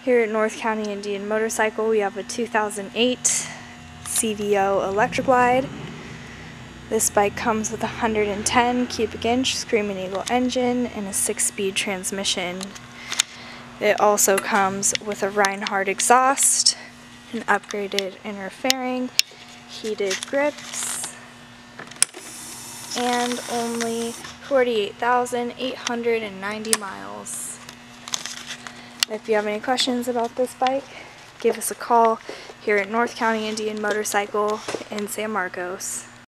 Here at North County Indian Motorcycle, we have a 2008 CVO electric glide. This bike comes with a 110 cubic inch Screaming Eagle engine and a 6-speed transmission. It also comes with a Reinhardt exhaust, an upgraded inner fairing, heated grips, and only 48,890 miles. If you have any questions about this bike, give us a call here at North County Indian Motorcycle in San Marcos.